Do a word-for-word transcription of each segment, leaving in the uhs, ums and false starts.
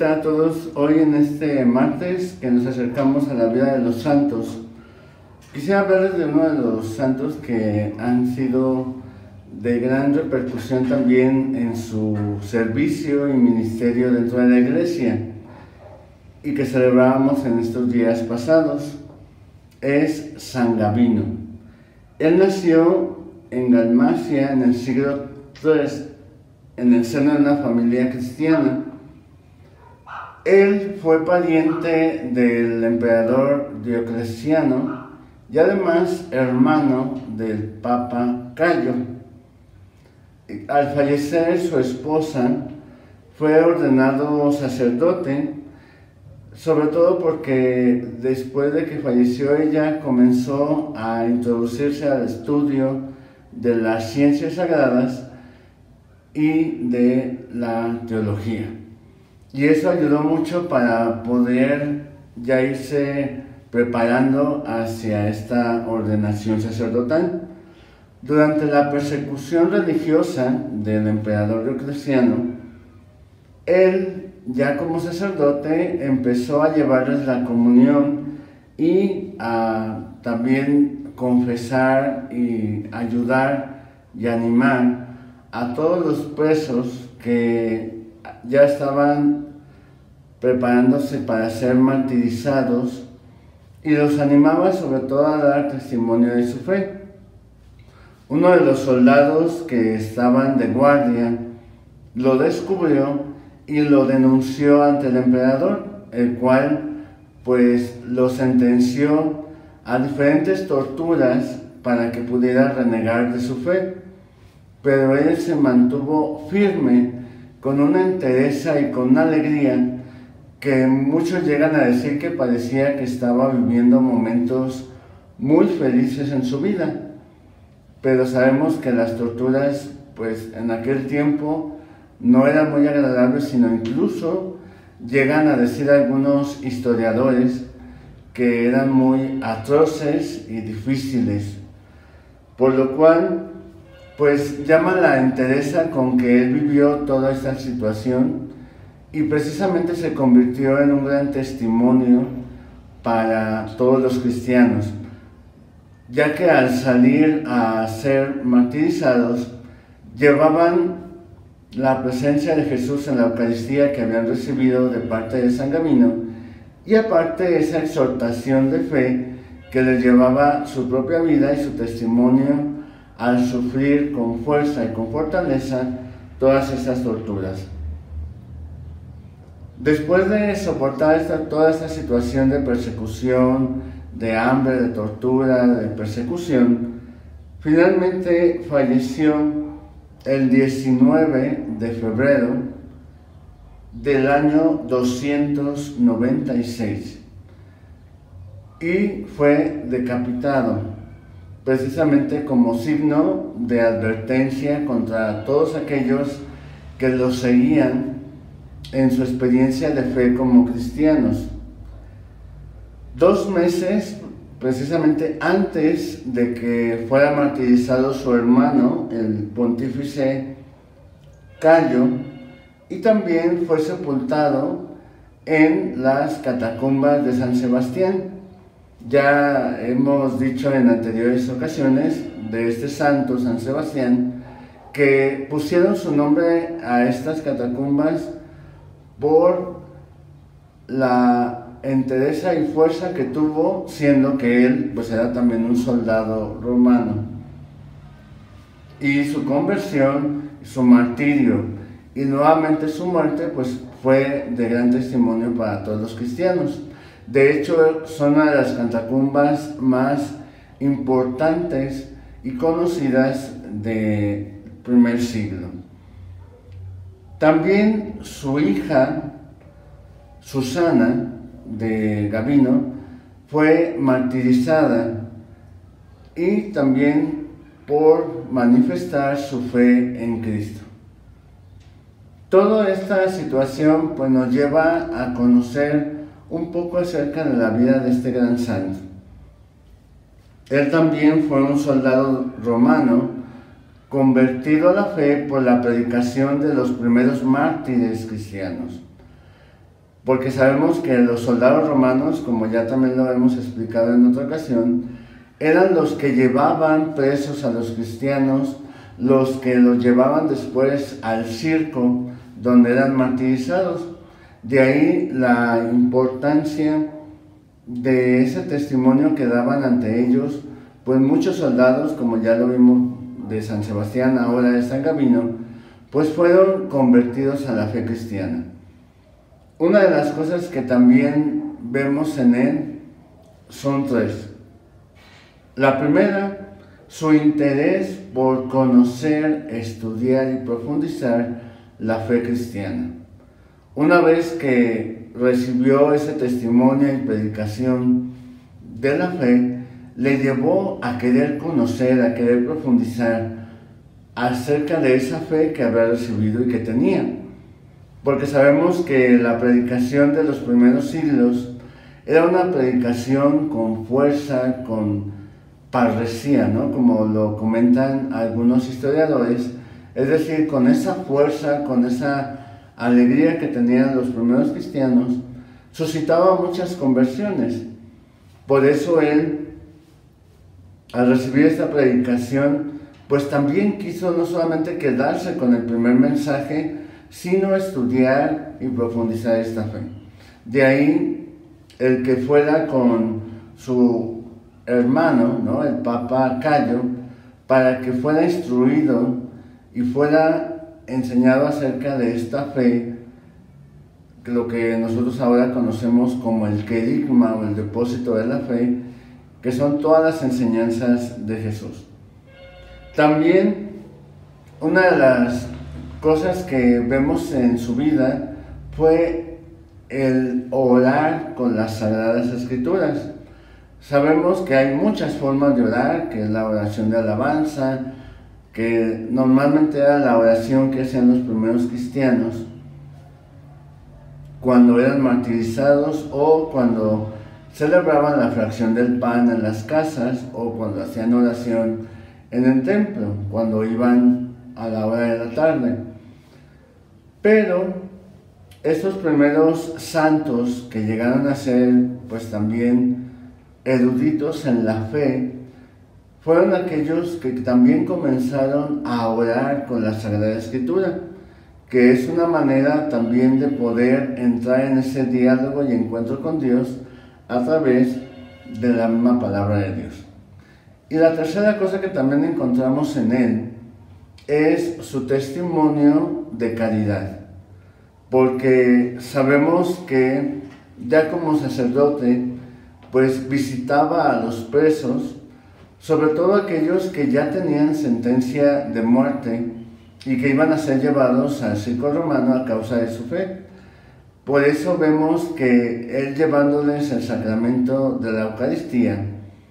tal a todos? Hoy en este martes que nos acercamos a la vida de los santos, quisiera hablarles de uno de los santos que han sido de gran repercusión también en su servicio y ministerio dentro de la iglesia y que celebrábamos en estos días pasados. Es San Gabino. Él nació en Dalmacia en el siglo tercero, en el seno de una familia cristiana. Él fue pariente del emperador Diocleciano y además hermano del Papa Cayo. Al fallecer su esposa, fue ordenado sacerdote, sobre todo porque después de que falleció ella comenzó a introducirse al estudio de las ciencias sagradas y de la teología. Y eso ayudó mucho para poder ya irse preparando hacia esta ordenación sacerdotal. Durante la persecución religiosa del emperador Diocleciano, él, ya como sacerdote, empezó a llevarles la comunión y a también confesar y ayudar y animar a todos los presos que ya estaban preparándose para ser martirizados, y los animaba sobre todo a dar testimonio de su fe. Uno de los soldados que estaban de guardia lo descubrió y lo denunció ante el emperador, el cual pues lo sentenció a diferentes torturas para que pudiera renegar de su fe. Pero él se mantuvo firme, con una entereza y con una alegría que muchos llegan a decir que parecía que estaba viviendo momentos muy felices en su vida. Pero sabemos que las torturas, pues en aquel tiempo, no eran muy agradables, sino incluso llegan a decir algunos historiadores que eran muy atroces y difíciles. Por lo cual, pues llama la entereza con que él vivió toda esta situación y precisamente se convirtió en un gran testimonio para todos los cristianos, ya que al salir a ser martirizados llevaban la presencia de Jesús en la Eucaristía que habían recibido de parte de San Gabino, y aparte esa exhortación de fe que les llevaba su propia vida y su testimonio al sufrir con fuerza y con fortaleza todas esas torturas. Después de soportar esta, toda esta situación de persecución, de hambre, de tortura, de persecución, finalmente falleció el diecinueve de febrero del año doscientos noventa y seis y fue decapitado, precisamente como signo de advertencia contra todos aquellos que lo seguían en su experiencia de fe como cristianos. Dos meses precisamente antes de que fuera martirizado su hermano, el pontífice Cayo, y también fue sepultado en las catacumbas de San Sebastián. Ya hemos dicho en anteriores ocasiones de este santo, San Sebastián, que pusieron su nombre a estas catacumbas por la entereza y fuerza que tuvo, siendo que él pues era también un soldado romano. Y su conversión, su martirio y nuevamente su muerte pues fue de gran testimonio para todos los cristianos. De hecho, son una de las catacumbas más importantes y conocidas del primer siglo. También su hija, Susana de Gabino, fue martirizada y también por manifestar su fe en Cristo. Toda esta situación pues, nos lleva a conocer un poco acerca de la vida de este gran santo. Él también fue un soldado romano convertido a la fe por la predicación de los primeros mártires cristianos. porque sabemos que los soldados romanos, como ya también lo hemos explicado en otra ocasión, eran los que llevaban presos a los cristianos, los que los llevaban después al circo, donde eran martirizados. De ahí la importancia de ese testimonio que daban ante ellos, pues muchos soldados, como ya lo vimos de San Sebastián, ahora de San Gavino, pues fueron convertidos a la fe cristiana. Una de las cosas que también vemos en él son tres. La primera, su interés por conocer, estudiar y profundizar la fe cristiana. Una vez que recibió ese testimonio y predicación de la fe, le llevó a querer conocer, a querer profundizar acerca de esa fe que había recibido y que tenía. Porque sabemos que la predicación de los primeros siglos era una predicación con fuerza, con parresía, ¿no? Como lo comentan algunos historiadores, es decir, con esa fuerza, con esa alegría que tenían los primeros cristianos, suscitaba muchas conversiones. Por eso él, al recibir esta predicación, pues también quiso no solamente quedarse con el primer mensaje, sino estudiar y profundizar esta fe. De ahí el que fuera con su hermano, ¿no?, el Papa Cayo, para que fuera instruido y fuera enseñado acerca de esta fe, lo que nosotros ahora conocemos como el querigma o el depósito de la fe, que son todas las enseñanzas de Jesús. También una de las cosas que vemos en su vida fue el orar con las Sagradas Escrituras. Sabemos que hay muchas formas de orar, que es la oración de alabanza, que normalmente era la oración que hacían los primeros cristianos cuando eran martirizados o cuando celebraban la fracción del pan en las casas o cuando hacían oración en el templo, cuando iban a la hora de la tarde. Pero estos primeros santos que llegaron a ser pues también eruditos en la fe, fueron aquellos que también comenzaron a orar con la Sagrada Escritura, que es una manera también de poder entrar en ese diálogo y encuentro con Dios a través de la misma palabra de Dios. Y la tercera cosa que también encontramos en él es su testimonio de caridad, porque sabemos que ya como sacerdote pues visitaba a los presos, sobre todo aquellos que ya tenían sentencia de muerte y que iban a ser llevados al circo romano a causa de su fe. Por eso vemos que él, llevándoles el sacramento de la Eucaristía,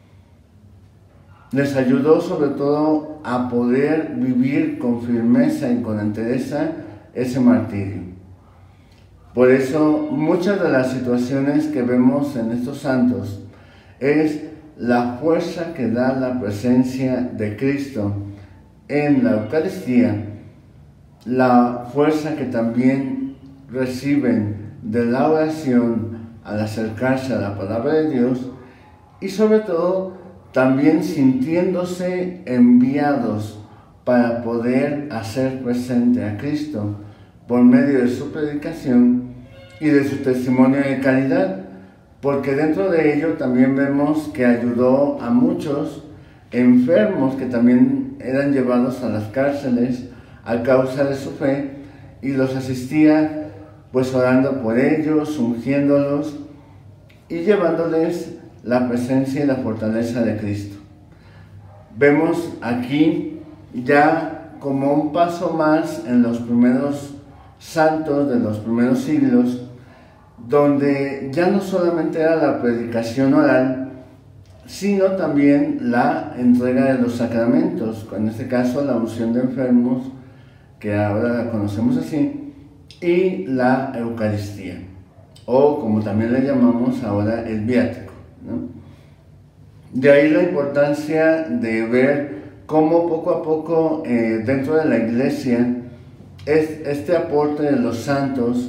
les ayudó sobre todo a poder vivir con firmeza y con entereza ese martirio. Por eso muchas de las situaciones que vemos en estos santos es la fuerza que da la presencia de Cristo en la Eucaristía, la fuerza que también reciben de la oración al acercarse a la palabra de Dios y sobre todo también sintiéndose enviados para poder hacer presente a Cristo por medio de su predicación y de su testimonio de caridad, porque dentro de ello también vemos que ayudó a muchos enfermos que también eran llevados a las cárceles a causa de su fe y los asistía pues orando por ellos, ungiéndolos y llevándoles la presencia y la fortaleza de Cristo. Vemos aquí ya como un paso más en los primeros santos de los primeros siglos, donde ya no solamente era la predicación oral, sino también la entrega de los sacramentos, en este caso la unción de enfermos, que ahora la conocemos así, y la Eucaristía, o como también le llamamos ahora el viático, ¿no? De ahí la importancia de ver cómo poco a poco eh, dentro de la Iglesia es, este aporte de los santos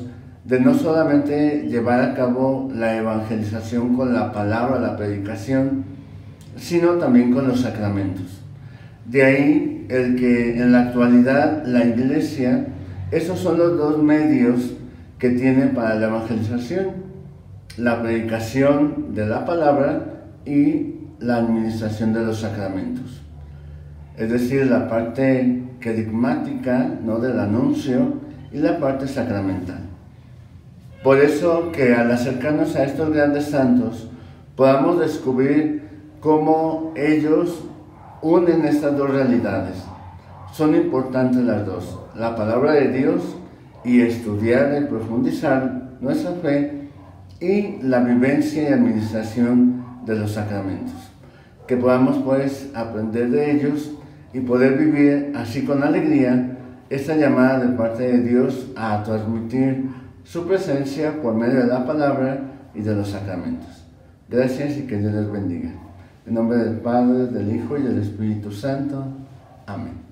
de no solamente llevar a cabo la evangelización con la palabra, la predicación, sino también con los sacramentos. De ahí el que en la actualidad la Iglesia, esos son los dos medios que tiene para la evangelización: la predicación de la palabra y la administración de los sacramentos. Es decir, la parte querigmática, ¿no?, del anuncio, y la parte sacramental. Por eso que al acercarnos a estos grandes santos, podamos descubrir cómo ellos unen estas dos realidades. Son importantes las dos: la palabra de Dios y estudiar y profundizar nuestra fe, y la vivencia y administración de los sacramentos. Que podamos pues aprender de ellos y poder vivir así con alegría esta llamada de parte de Dios a transmitir su presencia por medio de la palabra y de los sacramentos. Gracias y que Dios les bendiga. En nombre del Padre, del Hijo y del Espíritu Santo. Amén.